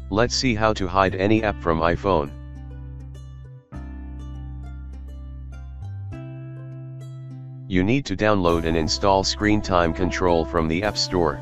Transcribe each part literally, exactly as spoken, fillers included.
Let's see how to hide any app from iPhone. You need to download and install Screen Time Control from the App Store.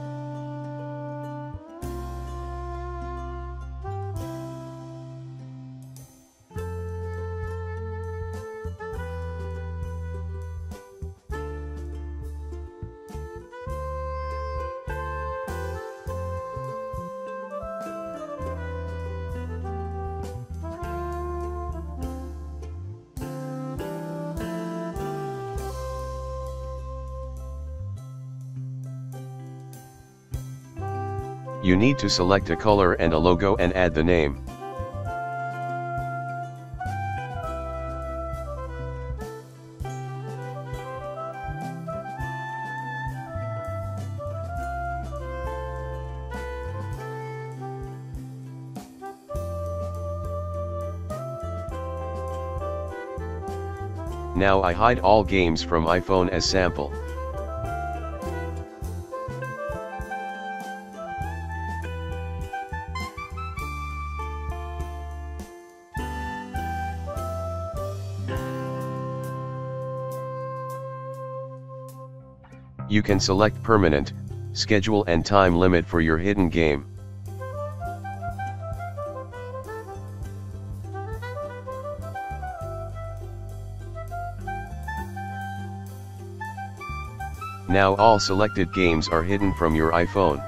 You need to select a color and a logo and add the name. Now I hide all games from iPhone as sample. You can select permanent, schedule and time limit for your hidden game. Now all selected games are hidden from your iPhone.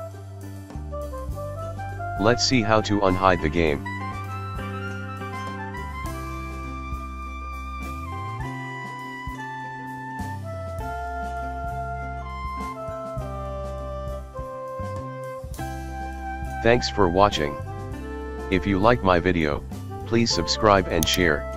Let's see how to unhide the game. Thanks for watching. If you like my video, please subscribe and share.